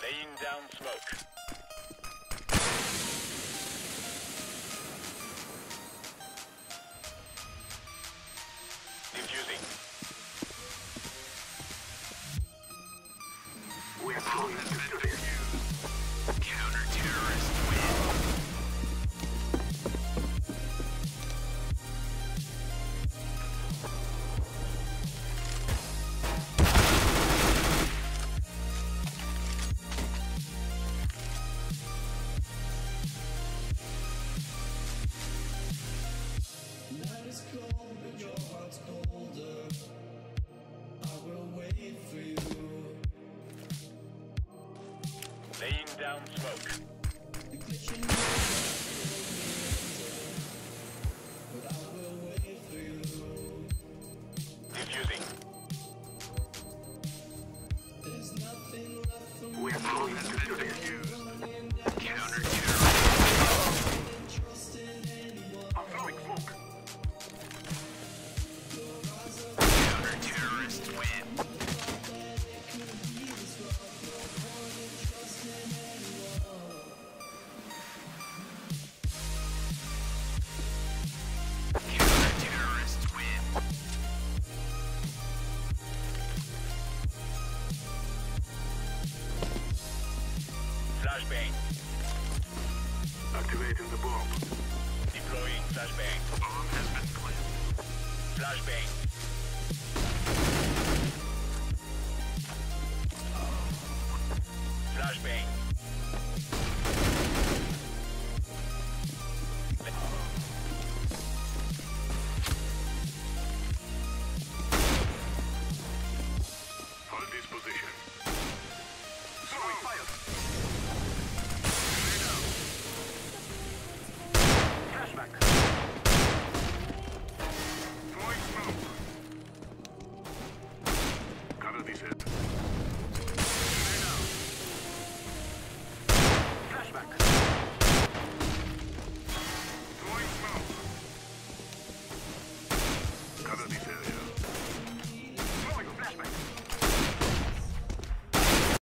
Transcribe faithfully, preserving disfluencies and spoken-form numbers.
Laying down smoke. Defusing. We're calling to defuse. Counter-terrorist win. Night is cold, but your heart's colder. I will wait for you. Laying down smoke. The glitching but I will wait for you. Defusing. There's nothing left for me. We're calling to defuse. Counter-terrorist. Trust in anyone. I'm throwing smoke. Counter-terrorist win. Counter-terrorist win. Flashbang. Activating the bomb. Deploying flashbang. Bomb has been planted. Flashbang. Flashbang. Hold this position. Throwing fire. Flashback. Throwing smoke. Cover this head. Flashback.